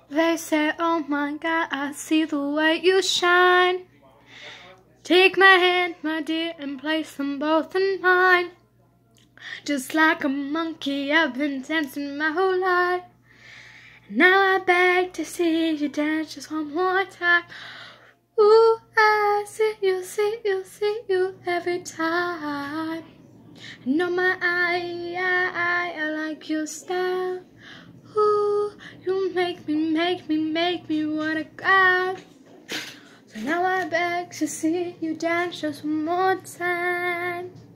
They say, oh my God, I see the way you shine. Take my hand, my dear, and place them both in mine. Just like a monkey, I've been dancing my whole life. Now I beg to see you dance just one more time. Ooh, I see you every time. And on my I like your style. Ooh, you make me wanna cry. So now I beg to see you dance just one more time.